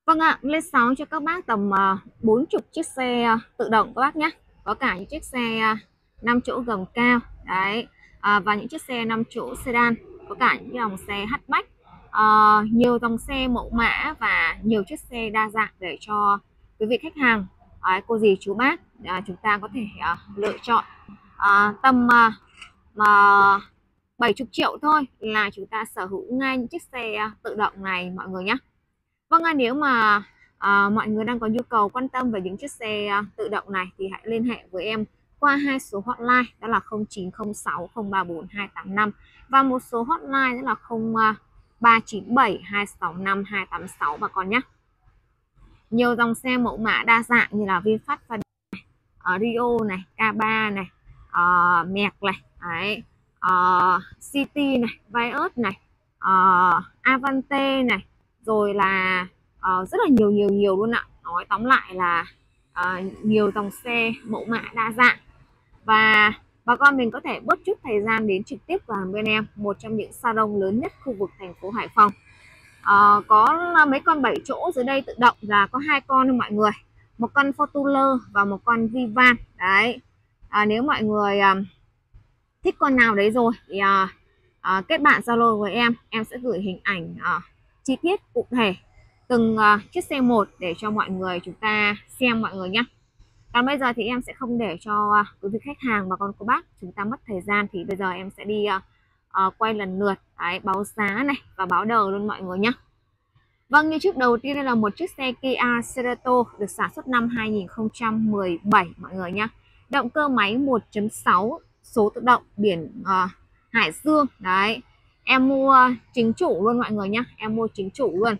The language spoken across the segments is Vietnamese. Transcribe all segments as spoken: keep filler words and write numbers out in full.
Vâng ạ, lên sóng cho các bác tầm uh, bốn mươi chiếc xe uh, tự động các bác nhé. Có cả những chiếc xe uh, năm chỗ gầm cao đấy, à, và những chiếc xe năm chỗ sedan, có cả những dòng xe hatchback, uh, nhiều dòng xe mẫu mã và nhiều chiếc xe đa dạng để cho quý vị khách hàng, uh, cô dì chú bác uh, chúng ta có thể uh, lựa chọn. Uh, tầm uh, mà bảy mươi triệu thôi là chúng ta sở hữu ngay những chiếc xe uh, tự động này mọi người nhé. Vâng, à, nếu mà à, mọi người đang có nhu cầu quan tâm về những chiếc xe à, tự động này thì hãy liên hệ với em qua hai số hotline, đó là không chín không sáu không ba bốn hai tám năm và một số hotline đó là không ba chín bảy hai sáu năm hai tám sáu bà con nhé. Nhiều dòng xe mẫu mã đa dạng như là VinFast và uh, Rio này, K ba này, uh, Merc này, đấy, uh, City này, Vios này, uh, Avante này, rồi là uh, rất là nhiều nhiều nhiều luôn ạ. Nói tóm lại là uh, nhiều dòng xe mẫu mã đa dạng, và bà con mình có thể bớt chút thời gian đến trực tiếp vào bên em, một trong những salon lớn nhất khu vực thành phố Hải Phòng. Uh, có mấy con bảy chỗ dưới đây tự động là có hai con thôi mọi người, một con Fortuner và một con Vivan đấy. À, nếu mọi người uh, thích con nào đấy rồi thì uh, uh, kết bạn Zalo với em, em sẽ gửi hình ảnh uh, chi tiết cụ thể từng uh, chiếc xe một để cho mọi người chúng ta xem mọi người nhé. Còn bây giờ thì em sẽ không để cho uh, quý vị khách hàng và con cô bác chúng ta mất thời gian, thì bây giờ em sẽ đi uh, uh, quay lần lượt đấy, báo giá này và báo đời luôn mọi người nhé. Vâng, như trước đầu tiên đây là một chiếc xe Kia Cerato được sản xuất năm hai nghìn không trăm mười bảy mọi người nhé. Động cơ máy một chấm sáu, số tự động, biển uh, Hải Dương đấy. Em mua chính chủ luôn mọi người nhé, em mua chính chủ luôn.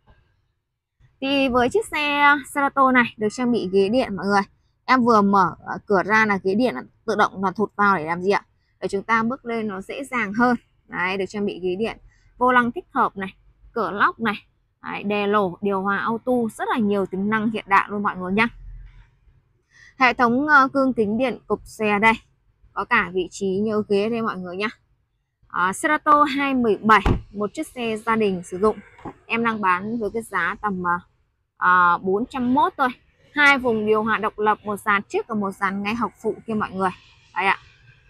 Thì với chiếc xe Cerato này được trang bị ghế điện mọi người. Em vừa mở cửa ra là ghế điện tự động là thụt vào để làm gì ạ? Để chúng ta bước lên nó dễ dàng hơn. Đấy, được trang bị ghế điện, vô lăng thích hợp này, cửa lóc này, đấy, đèn lổ, điều hòa auto, rất là nhiều tính năng hiện đại luôn mọi người nhé. Hệ thống uh, gương kính điện cụp xe đây, có cả vị trí nhớ ghế đây mọi người nhé. Uh, Cerato hai một bảy, một chiếc xe gia đình sử dụng, em đang bán với cái giá tầm uh, bốn trăm mốt thôi. Hai vùng điều hòa độc lập, một dàn trước và một dàn ngay học phụ kia mọi người. Đấy ạ.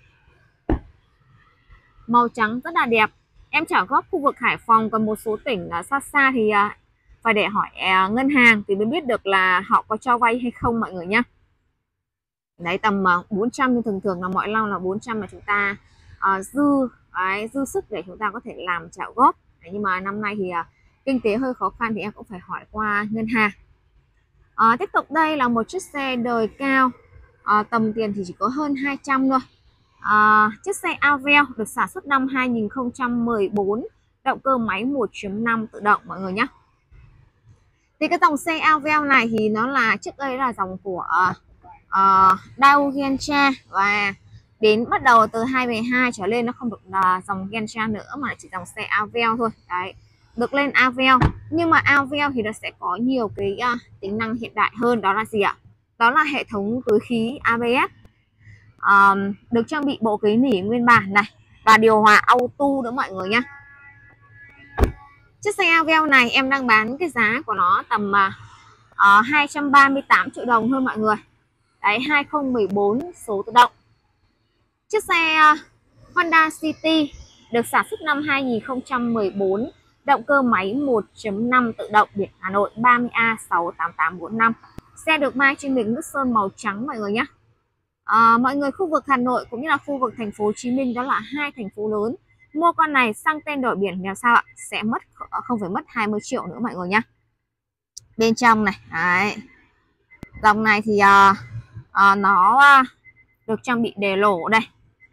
Màu trắng rất là đẹp. Em trả góp khu vực Hải Phòng, còn một số tỉnh uh, xa xa thì uh, phải để hỏi uh, ngân hàng thì mới biết được là họ có cho vay hay không mọi người nhé. Đấy, tầm uh, bốn trăm, nhưng thường thường là mọi năm là bốn trăm mà chúng ta uh, dư đấy, dư sức để chúng ta có thể làm trả góp. Đấy, nhưng mà năm nay thì uh, kinh tế hơi khó khăn thì em cũng phải hỏi qua ngân hàng. Uh, tiếp tục đây là một chiếc xe đời cao, uh, tầm tiền thì chỉ có hơn hai trăm thôi. Uh, chiếc xe Aveo được sản xuất năm hai nghìn không trăm mười bốn, động cơ máy một chấm năm tự động mọi người nhé. Thì cái dòng xe Aveo này thì nó là trước đây là dòng của uh, uh, Daewoo Gentra, và đến bắt đầu từ hai không một hai trở lên nó không được là dòng Gentra nữa mà chỉ dòng xe Aveo thôi. Đấy, được lên Aveo, nhưng mà Aveo thì nó sẽ có nhiều cái uh, tính năng hiện đại hơn, đó là gì ạ? Đó là hệ thống túi khí a bê ét, um, được trang bị bộ ghế nỉ nguyên bản này và điều hòa auto nữa mọi người nhé. Chiếc xe Aveo này em đang bán cái giá của nó tầm uh, hai trăm ba mươi tám triệu đồng thôi mọi người. Đấy, hai không một bốn, số tự động. Chiếc xe uh, Honda City được sản xuất năm hai nghìn không trăm mười bốn, động cơ máy một chấm năm tự động, biển Hà Nội ba mươi A sáu tám tám bốn năm. Xe được mai trên miếng nước sơn màu trắng mọi người nhé. À, mọi người khu vực Hà Nội cũng như là khu vực thành phố Hồ Chí Minh, đó là hai thành phố lớn, mua con này sang tên đổi biển là sao ạ? Sẽ mất không phải mất hai mươi triệu nữa mọi người nhé. Bên trong này, đấy, dòng này thì uh, uh, nó uh, được trang bị đề lổ đây.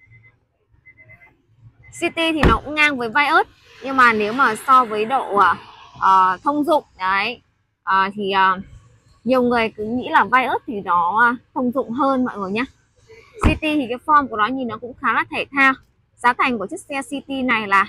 City thì nó cũng ngang với Vios, nhưng mà nếu mà so với độ uh, uh, thông dụng đấy uh, thì uh, nhiều người cứ nghĩ là Vios thì nó uh, thông dụng hơn mọi người nhé. City thì cái form của nó nhìn nó cũng khá là thể thao. Giá thành của chiếc xe City này là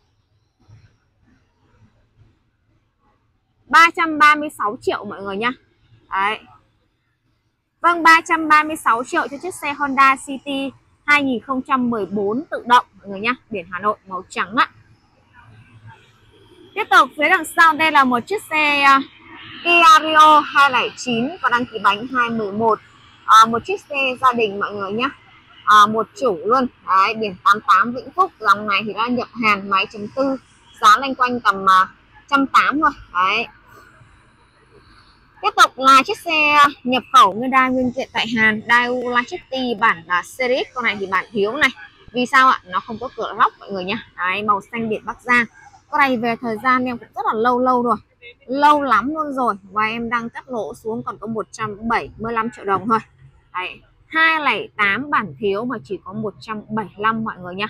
ba trăm ba mươi sáu triệu mọi người nhá. Đấy. Vâng, ba trăm ba mươi sáu triệu cho chiếc xe Honda City hai nghìn không trăm mười bốn tự động mọi người nhá, biển Hà Nội màu trắng ạ. Tiếp tục phía đằng sau đây là một chiếc xe Kia Rio hai không chín có đăng ký bánh hai một một, à, một chiếc xe gia đình mọi người nhé, à, một chủ luôn. Đấy, biển tám tám Vĩnh Phúc. Dòng này thì đã nhập hàng máy chấm tư, giá loanh quanh tầm uh, một trăm tám mươi thôi. Đấy. Tiếp tục là chiếc xe nhập khẩu Hyundai nguyên kiện tại Hàn, Daewoo Lachetti bản là Series. Con này thì bản thiếu này. Vì sao ạ? Nó không có cửa lóc mọi người nhé. Đấy, màu xanh biển Bắc Giang. Con này về thời gian em cũng rất là lâu lâu rồi, lâu lắm luôn rồi, và em đang cắt lỗ xuống còn có một trăm bảy mươi lăm triệu đồng thôi. Đấy, hai không tám bản thiếu mà chỉ có một trăm bảy mươi lăm mọi người nhá.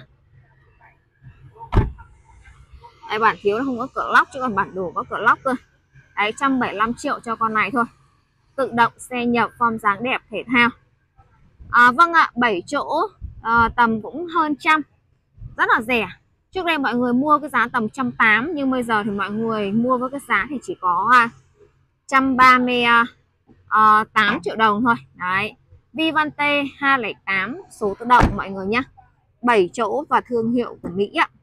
Đấy, bản thiếu nó không có cửa lóc chứ còn bản đủ có cửa lóc cơ. Đấy, một trăm bảy mươi lăm triệu cho con này thôi. Tự động, xe nhập, form dáng đẹp, thể thao. À, vâng ạ, bảy chỗ à, tầm cũng hơn trăm, rất là rẻ. Trước đây mọi người mua cái giá tầm một trăm tám mươi, nhưng bây giờ thì mọi người mua với cái giá thì chỉ có một trăm ba mươi tám triệu đồng thôi. Đấy, Vivante hai không tám số tự động mọi người nhé, bảy chỗ và thương hiệu của Mỹ ạ.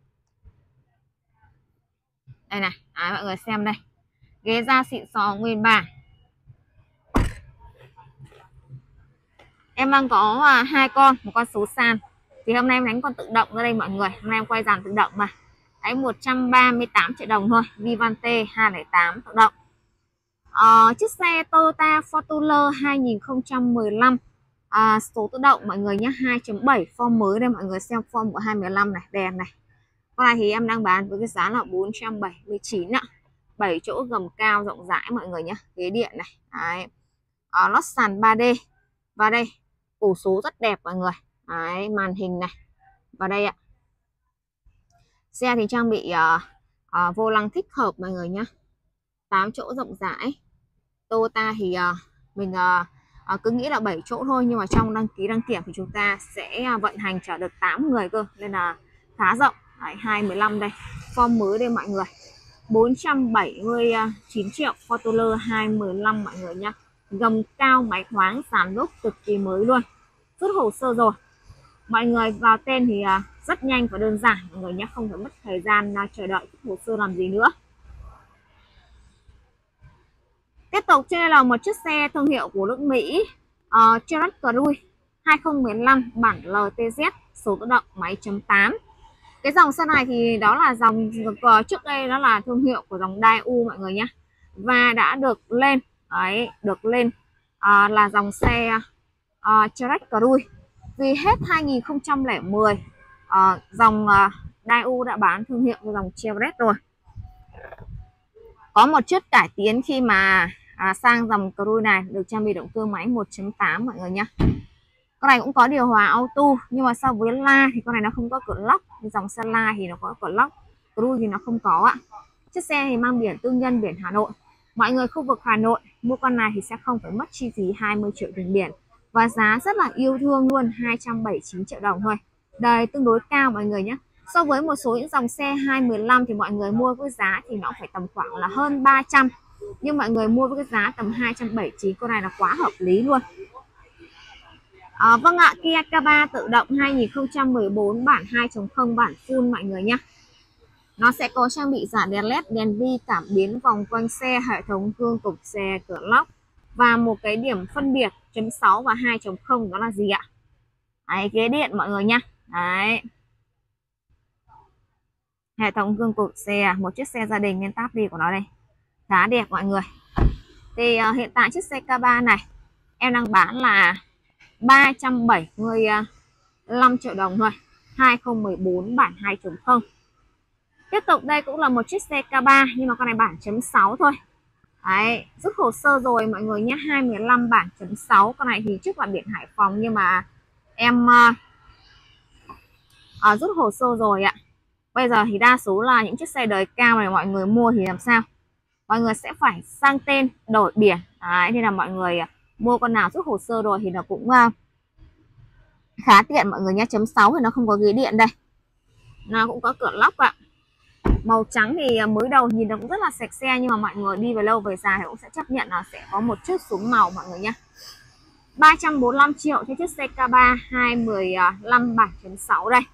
Đây này, đấy, mọi người xem đây, ghế da xịn sò nguyên bản. Em đang có à, hai con, một con số sàn. Thì hôm nay em đánh con tự động ra đây mọi người. Hôm nay em quay dàn tự động mà. Đấy, một trăm ba mươi tám triệu đồng thôi. Vivante hai không tám tự động. à, Chiếc xe Toyota Fortuner hai không một lăm à, số tự động mọi người nhé, hai chấm bảy form mới đây mọi người xem, form của hai không một lăm này, đèn này. Con này thì em đang bán với cái giá là bốn trăm bảy mươi chín ạ. bảy chỗ gầm cao rộng rãi mọi người nhé, ghế điện này. Đấy. À, lót sàn ba D. Và đây, ổ số rất đẹp mọi người. Đấy, màn hình này. Và đây ạ. Xe thì trang bị uh, uh, vô lăng thích hợp mọi người nhé, tám chỗ rộng rãi. Toyota thì uh, mình uh, uh, cứ nghĩ là bảy chỗ thôi, nhưng mà trong đăng ký đăng kiểm thì chúng ta sẽ vận hành chở được tám người cơ, nên là khá rộng. Đấy, hai mười lăm đây, form mới đây mọi người, bốn trăm bảy mươi chín triệu. Fortuner hai mười lăm mọi người nhé, gầm cao, máy thoáng, sàn lốp cực kỳ mới luôn, rút hồ sơ rồi. Mọi người vào tên thì rất nhanh và đơn giản mọi người nhé, không phải mất thời gian chờ đợi hồ sơ làm gì nữa. Tiếp tục, trên đây là một chiếc xe thương hiệu của nước Mỹ, uh, Cherokee Cruise hai không một lăm bản lờ tê zét số tự động, máy chấm tám. Cái dòng xe này thì đó là dòng uh, trước đây đó là thương hiệu của dòng Daewoo mọi người nhé, và đã được lên đấy, được lên uh, là dòng xe uh, Cherokee Cruise. Vì hết hai không một không uh, dòng uh, Daewoo đã bán thương hiệu của dòng Chevrolet rồi. Có một chút cải tiến khi mà à, sang dòng Cruise này, được trang bị động cơ máy một chấm tám mọi người nhé. Con này cũng có điều hòa auto, nhưng mà so với La thì con này nó không có cửa lóc. Dòng xe La thì nó có cửa lóc, Cruise thì nó không có ạ. Chiếc xe thì mang biển tư nhân, biển Hà Nội. Mọi người khu vực Hà Nội mua con này thì sẽ không phải mất chi phí hai mươi triệu tiền biển, và giá rất là yêu thương luôn, hai trăm bảy mươi chín triệu đồng thôi. Đời tương đối cao mọi người nhé. So với một số những dòng xe hai mười lăm thì mọi người mua với giá thì nó phải tầm khoảng là hơn ba trăm, nhưng mọi người mua với cái giá tầm hai trăm bảy mươi chín, con này là quá hợp lý luôn. À, vâng ạ, Kia ca ba tự động hai không một bốn bản hai chấm không bản full mọi người nhé. Nó sẽ có trang bị giảm đèn led, đèn bi, cảm biến vòng quanh xe, hệ thống gương cục xe, cửa lóc, và một cái điểm phân biệt chấm sáu và hai chấm không đó là gì ạ? Đấy, ghế điện mọi người nhé. Đấy, hệ thống gương cục xe, một chiếc xe gia đình nên táp đi của nó đây, khá đẹp mọi người. Thì uh, hiện tại chiếc xe ca ba này em đang bán là ba trăm bảy mươi lăm triệu đồng thôi, hai không một bốn bản hai chấm không. Tiếp tục đây cũng là một chiếc xe ca ba, nhưng mà con này bản chấm sáu thôi. Đấy, rút hồ sơ rồi mọi người nhé, hai mười lăm bản chấm sáu. Con này thì trước là biển Hải Phòng, nhưng mà em uh, uh, rút hồ sơ rồi ạ. Bây giờ thì đa số là những chiếc xe đời cao này mọi người mua thì làm sao? Mọi người sẽ phải sang tên, đổi biển. Đấy, nên là mọi người mua con nào rút hồ sơ rồi thì nó cũng uh, khá tiện mọi người nhé. Chấm sáu thì nó không có ghế điện đây, nó cũng có cửa lóc ạ. Màu trắng thì mới đầu nhìn nó cũng rất là sạch xe, nhưng mà mọi người đi về lâu về dài thì cũng sẽ chấp nhận là sẽ có một chút xuống màu mọi người nhé. ba trăm bốn mươi lăm triệu cho chiếc xe ca ba hai mười lăm bản chấm sáu đây.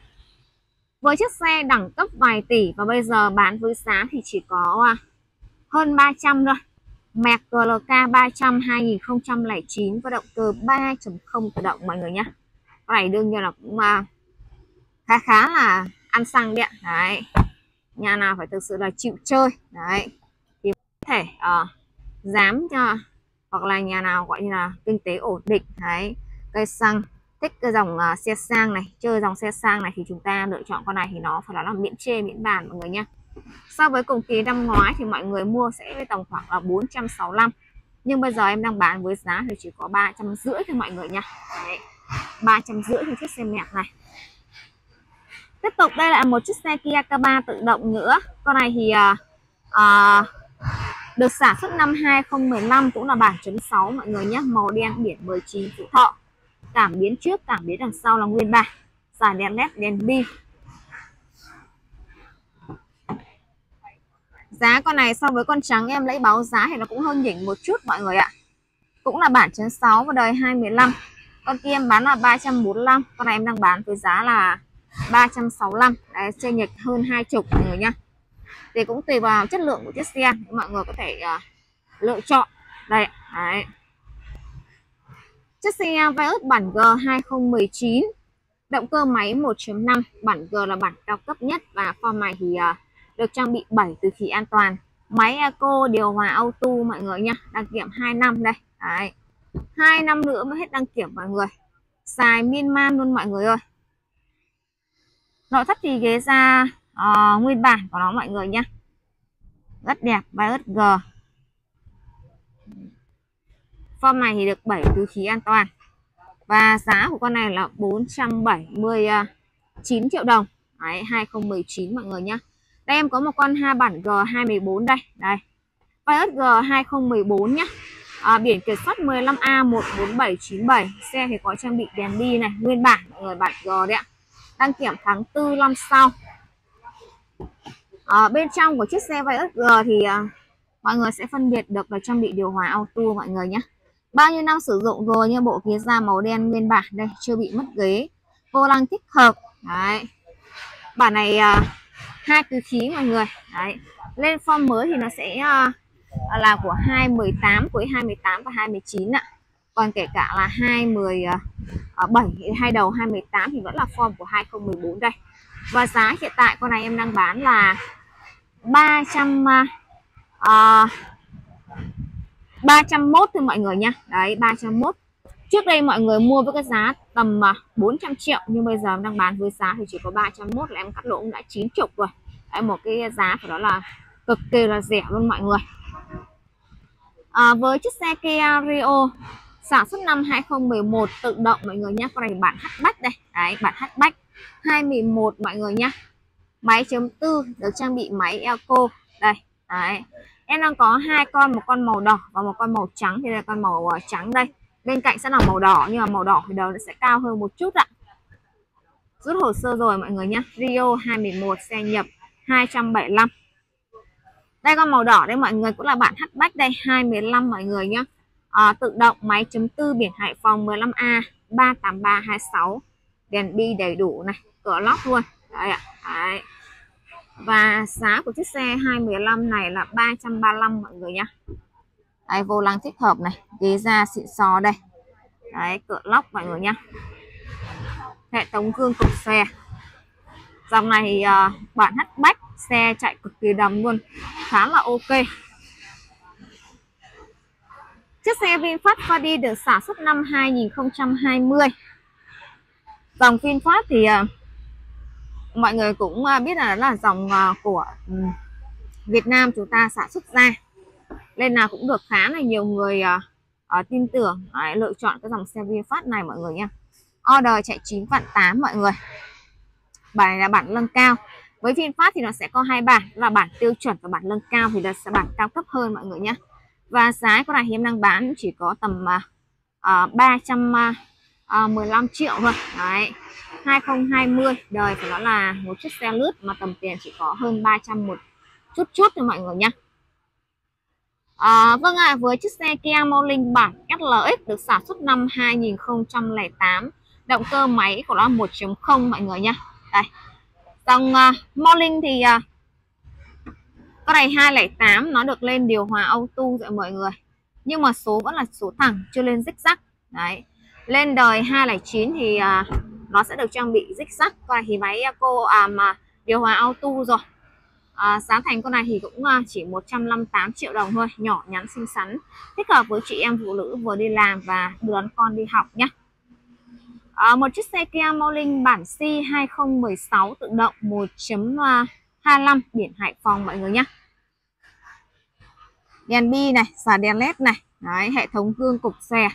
Với chiếc xe đẳng cấp vài tỷ và bây giờ bán với giá thì chỉ có hơn ba trăm rồi. Mac giê lờ ca ba trăm hai nghìn không trăm lẻ chín và động cơ ba chấm không tự động mọi người nhé. Cái này đương nhiên là cũng uh, khá khá là ăn xăng điện đấy. Nhà nào phải thực sự là chịu chơi đấy thì có thể uh, dám cho, hoặc là nhà nào gọi như là kinh tế ổn định đấy, cây xăng, thích cái dòng uh, xe sang này, chơi dòng xe sang này thì chúng ta lựa chọn con này thì nó phải là miễn chê miễn bàn mọi người nhé. So với cùng kỳ năm ngoái thì mọi người mua sẽ tầm khoảng là bốn trăm sáu mươi lăm, nhưng bây giờ em đang bán với giá thì chỉ có ba trăm rưỡi thôi mọi người nha. Đấy, ba trăm rưỡi cho chiếc xe mẹc này. Tiếp tục đây là một chiếc xe Kia K ba tự động nữa. Con này thì uh, uh, được sản xuất năm hai không một năm, cũng là bản chấm sáu mọi người nhé, màu đen biển mười chín Phú Thọ. Cảm biến trước, cảm biến đằng sau là nguyên bản, dàn đèn led, đèn bi. Giá con này so với con trắng em lấy báo giá thì nó cũng hơn nhỉnh một chút mọi người ạ. Cũng là bản chấm sáu và đời hai mười lăm. Con kia em bán là ba trăm bốn mươi lăm, con này em đang bán với giá là ba trăm sáu mươi lăm. Đấy, chênh lệch hơn hai chục mọi người nhá. Thì cũng tùy vào chất lượng của chiếc xe, mọi người có thể uh, lựa chọn. Đây, đấy. Chiếc xe Vios bản G hai không một chín, động cơ máy một chấm năm, bản G là bản cao cấp nhất và form này thì uh, được trang bị bảy từ khí an toàn, máy eco, điều hòa auto mọi người nha, đăng kiểm hai năm đây. Đấy, hai năm nữa mới hết đăng kiểm mọi người, xài miên man luôn mọi người ơi. Nội thất thì ghế da uh, nguyên bản của nó mọi người nhá, rất đẹp. Vios G form này thì được bảy túi khí an toàn và giá của con này là bốn trăm bảy mươi chín triệu đồng. Đấy, hai không một chín mọi người nhá. Đây em có một con ha bản G hai một bốn đây. Đây, Vios G hai không một bốn nhá. À, biển kiểm soát mười lăm A một bốn bảy chín bảy. Xe thì có trang bị đèn đi này, nguyên bản mọi người, bản G đấy ạ. Đăng kiểm tháng tư năm sau. À, bên trong của chiếc xe Vios G thì à, mọi người sẽ phân biệt được là trang bị điều hòa auto mọi người nhé. Bao nhiêu năm sử dụng rồi, như bộ ghế da màu đen nguyên bản đây, chưa bị mất ghế, vô lăng thích hợp. Đấy, bản này à, hai túi khí mọi người. Đấy, lên form mới thì nó sẽ à, là của hai mười tám, cuối hai mười tám và hai mươi chín ạ. Còn kể cả là hai mười bảy, hai đầu hai mười tám thì vẫn là form của hai không một bốn đây. Và giá hiện tại con này em đang bán là ba trăm uh, ba trăm mốt thôi mọi người nha. Đấy, ba trăm mốt. Trước đây mọi người mua với cái giá tầm bốn trăm triệu, nhưng bây giờ em đang bán với giá thì chỉ có ba trăm mốt, là em cắt lỗ cũng đã chín chục rồi. Đấy, một cái giá của đó là cực kỳ là rẻ luôn mọi người. À, với chiếc xe Kia Rio sản xuất năm hai không một một tự động mọi người nhé. Con này bản hatchback đây. Đấy, bản hatchback hai mười một mọi người nhé. Máy chấm tư, được trang bị máy eco đây. Đấy, em đang có hai con, một con màu đỏ và một con màu trắng. Thì là con màu trắng đây, bên cạnh sẽ là màu đỏ, nhưng mà màu đỏ thì đầu nó sẽ cao hơn một chút ạ. Rút hồ sơ rồi mọi người nhé. Rio hai mười một, xe nhập hai trăm bảy mươi lăm. Đây, con màu đỏ đây mọi người, cũng là bản hatchback đây, hai mười lăm mọi người nhé. À, tự động, máy chấm tư, biển Hải Phòng mười lăm A ba tám ba hai sáu, đèn bi đầy đủ này, cửa lóc luôn. Đấy ạ. Đấy. Và giá của chiếc xe hai mười lăm này là ba trăm ba mươi lăm mọi người nhá. Đấy, vô lăng thích hợp này, ghế da xịn xò đây. Đấy, cửa lóc mọi người nhá. Hệ thống gương cục xe. Dòng này uh, bản hatchback, xe chạy cực kỳ đầm luôn, khá là ok. Chiếc xe VinFast Fadi được sản xuất năm hai nghìn không trăm hai mươi. Dòng VinFast thì uh, mọi người cũng uh, biết là là dòng uh, của um, Việt Nam chúng ta sản xuất ra, nên là cũng được khá là nhiều người uh, uh, tin tưởng uh, lựa chọn cái dòng xe VinFast này mọi người nha. Order chạy chín vạn tám mọi người. Bản này là bản nâng cao. Với VinFast thì nó sẽ có hai bản, là bản tiêu chuẩn và bản nâng cao, thì là sẽ bản cao cấp hơn mọi người nhé. Và giá con này thì em đang bán chỉ có tầm uh, ba trăm mười lăm triệu thôi. Đấy, hai không hai không, đời của nó là một chiếc xe lướt mà tầm tiền chỉ có hơn ba trăm một chút chút thôi mọi người nhé. À, vâng ạ, à, với chiếc xe Kia Morning bản ét lờ ích được sản xuất năm hai nghìn không trăm lẻ tám, động cơ máy của nó một chấm không mọi người nhé. Đây, dòng uh, Morning thì uh, Con này hai không tám nó được lên điều hòa auto rồi mọi người, nhưng mà số vẫn là số thẳng, chưa lên rích rắc. Đấy, lên đời hai không chín thì à, nó sẽ được trang bị rích rắc. Con này thì máy cô à mà điều hòa auto rồi. À, giá thành con này thì cũng chỉ một trăm năm mươi tám triệu đồng thôi, nhỏ nhắn xinh xắn, thích hợp với chị em phụ nữ vừa đi làm và đưa đón con đi học nhé. À, một chiếc xe Kia Morning bản C hai không một sáu tự động một chấm hai lăm biển Hải Phòng mọi người nhé. Đèn bi này, xả đèn led này. Đấy, hệ thống gương cục xe.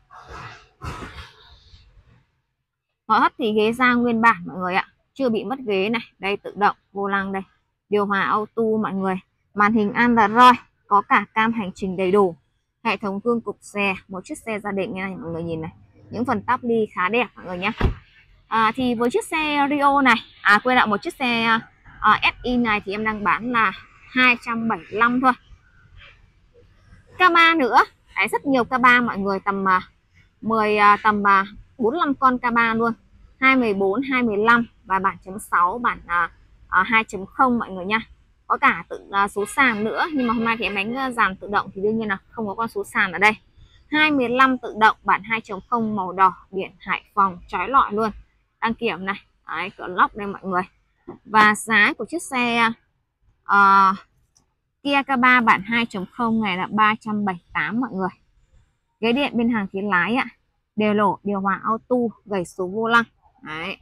Nội thất thì ghế da nguyên bản mọi người ạ, chưa bị mất ghế này. Đây tự động, vô lăng đây, điều hòa auto mọi người. Màn hình Android, có cả cam hành trình đầy đủ. Hệ thống gương cục xe, một chiếc xe gia đình như này mọi người nhìn này. Những phần tắp ly khá đẹp mọi người nhé. À, thì với chiếc xe Rio này, à quên lại một chiếc xe uh, ét i này thì em đang bán là hai trăm bảy mươi lăm thôi. K ba nữa, đấy, rất nhiều K ba mọi người, tầm uh, mười uh, tầm uh, bốn mươi lăm con K ba luôn, hai mười bốn, hai mười lăm và bản chấm sáu, bản uh, uh, hai chấm không mọi người nha. Có cả tự uh, số sàn nữa, nhưng mà hôm nay thì em đánh dàn tự động thì đương nhiên là không có con số sàn ở đây. Hai mười lăm tự động bản hai chấm không màu đỏ, biển Hải Phòng, chói lọi luôn. Đăng kiểm này, đấy, cửa lóc đây mọi người. Và giá của chiếc xe uh, Kia K ba bản hai chấm không này là ba trăm bảy mươi tám mọi người. Ghế điện bên hàng phía lái ạ, đều lỗ, điều hòa auto, gầy số vô lăng. Đấy,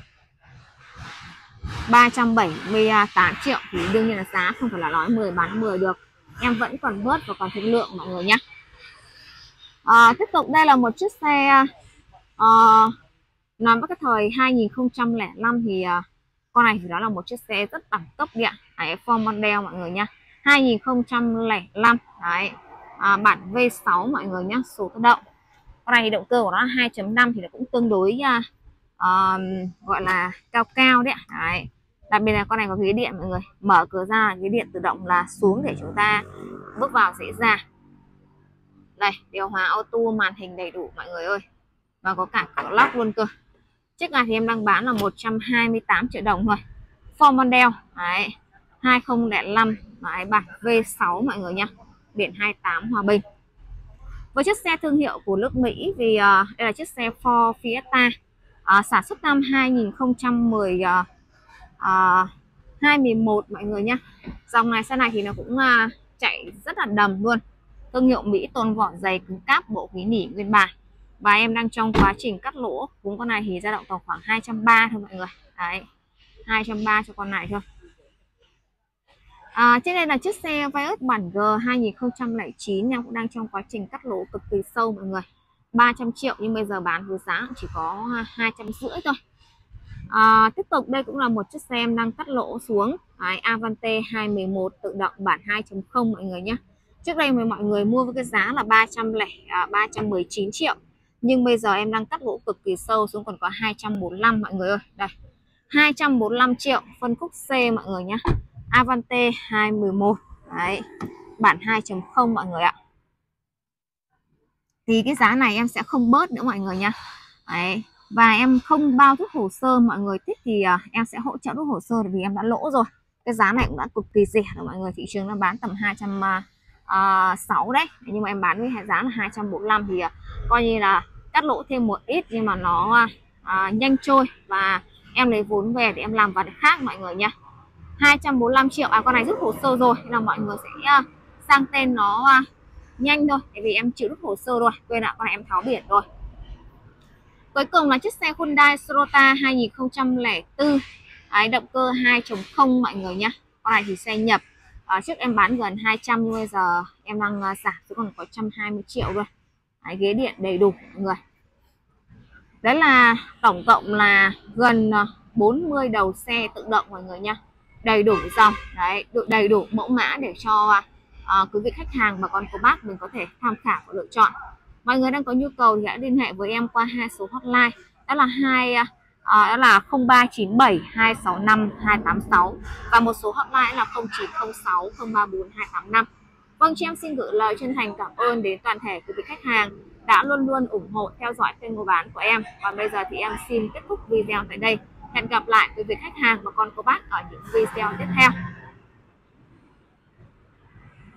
ba trăm bảy mươi tám triệu thì đương nhiên là giá không phải là nói mười bán mười được, em vẫn còn bớt và còn thương lượng mọi người nhé. À, tiếp tục đây là một chiếc xe uh, nói với cái thời hai nghìn không trăm lẻ năm thì uh, con này thì đó là một chiếc xe rất đẳng cấp điện, đấy, Ford Mondeo mọi người nha, hai nghìn không trăm lẻ năm. Đấy, à, bản V sáu mọi người nhé, số tự động. Con này thì động cơ của nó hai chấm năm thì nó cũng tương đối uh, uh, gọi là cao cao đấy. Đấy, đặc biệt là con này có ghế điện mọi người, mở cửa ra ghế điện tự động là xuống để chúng ta bước vào dễ dàng. Đây, điều hòa auto, màn hình đầy đủ mọi người ơi, và có cả cửa lóc luôn cơ. Chiếc này thì em đang bán là một trăm hai mươi tám triệu đồng thôi, Ford Mondeo, đấy, hai không không năm, đấy, bản V sáu mọi người nha, biển hai mươi tám Hòa Bình. Với chiếc xe thương hiệu của nước Mỹ vì uh, đây là chiếc xe Ford Fiesta, uh, sản xuất năm hai nghìn không trăm mười uh, uh, hai mười một mọi người nhá. Dòng này xe này thì nó cũng uh, chạy rất là đầm luôn. Thương hiệu Mỹ, tôn vỏ dày cứng cáp, bộ khí nỉ nguyên bản. Và em đang trong quá trình cắt lỗ. Cùng con này thì dao động tầm khoảng hai trăm ba mươi thôi mọi người. Đấy, hai trăm ba mươi cho con này thôi. À, trên đây là chiếc xe Vios bản G hai nghìn không trăm lẻ chín, em cũng đang trong quá trình cắt lỗ cực kỳ sâu mọi người, ba trăm triệu, nhưng bây giờ bán với giá chỉ có hai trăm rưỡi thôi. À, tiếp tục đây cũng là một chiếc xe em đang cắt lỗ xuống, đấy, Avante hai mười một tự động bản hai chấm không mọi người nhé. Trước đây mọi người mua với cái giá là ba trăm lẻ ba trăm mười chín triệu, nhưng bây giờ em đang cắt lỗ cực kỳ sâu xuống còn có hai trăm bốn mươi lăm mọi người ơi. Đây, hai trăm bốn mươi lăm triệu, phân khúc C mọi người nhé. Avante hai mười một, đấy, bản hai chấm không mọi người ạ. Thì cái giá này em sẽ không bớt nữa mọi người nha. Đấy, và em không bao rút hồ sơ, mọi người thích thì uh, em sẽ hỗ trợ rút hồ sơ vì em đã lỗ rồi. Cái giá này cũng đã cực kỳ rẻ rồi mọi người, thị trường nó bán tầm hai trăm sáu đấy, nhưng mà em bán với giá là hai trăm bốn mươi lăm thì uh, coi như là cắt lỗ thêm một ít, nhưng mà nó uh, nhanh trôi và em lấy vốn về để em làm vật khác mọi người nha. Hai trăm bốn mươi lăm triệu, à con này rút hồ sơ rồi nên là mọi người sẽ uh, sang tên nó uh, nhanh thôi, bởi vì em chịu rút hồ sơ rồi, quên ạ, con này em tháo biển rồi. Cuối cùng là chiếc xe Hyundai Sonata hai nghìn không trăm lẻ bốn, đấy, động cơ hai chấm không mọi người nhá. Con này thì xe nhập, à, trước em bán gần hai trăm nhưng bây giờ em đang uh, giảm xuống còn có một trăm hai mươi triệu rồi. Đấy, ghế điện đầy đủ mọi người. Đấy là tổng cộng là gần uh, bốn mươi đầu xe tự động mọi người nhá, đầy đủ dòng, đấy, đầy đủ mẫu mã để cho uh, quý vị khách hàng và con cô bác mình có thể tham khảo và lựa chọn. Mọi người đang có nhu cầu thì hãy liên hệ với em qua hai số hotline, đó là hai uh, đó là không ba chín bảy hai sáu năm hai tám sáu và một số hotline là không chín không sáu không ba bốn hai tám năm. Vâng, chị em xin gửi lời chân thành cảm ơn đến toàn thể quý vị khách hàng đã luôn luôn ủng hộ theo dõi kênh mua bán của em. Còn bây giờ thì em xin kết thúc video tại đây. Hẹn gặp lại quý vị khách hàng và con cô bác ở những video tiếp theo.